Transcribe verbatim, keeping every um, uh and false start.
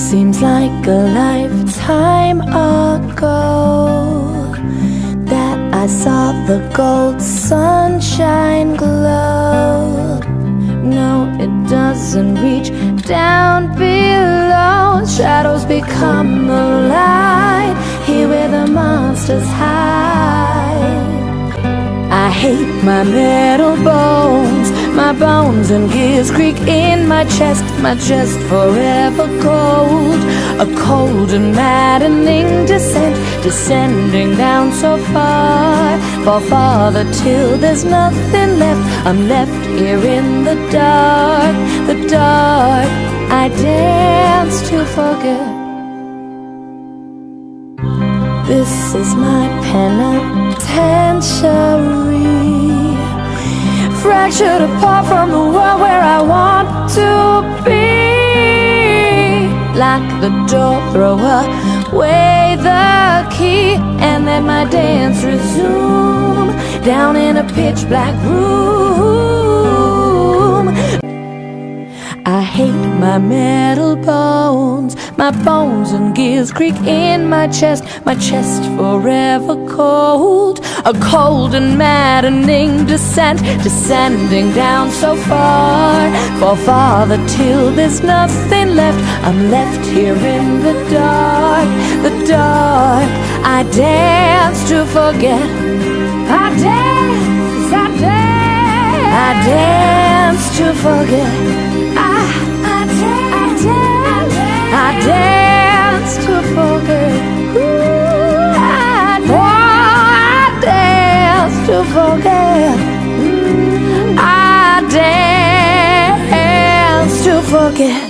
Seems like a lifetime ago that I saw the gold sunshine glow. No, it doesn't reach down below. Shadows become the light here where the monsters hide. I hate my metal bones, my bones and gears creak in my chest, my chest forever cold. A cold and maddening descent, descending down so far, far farther till there's nothing left. I'm left here in the dark, the dark. I dance to forget. This is my penitentiary, fractured apart from the world where I want to be. Lock the door, throw away the key, and let my dance resume down in a pitch black room. I hate my metal bones, my bones and gears creak in my chest, my chest forever cold. A cold and maddening descent, descending down so far, far farther till there's nothing left. I'm left here in the dark, the dark. I dance to forget. I dance, I dance, I dance to forget. I, I dance, I dance, I dance to forget. Ooh, I dance to forget. Mm, I dance to forget.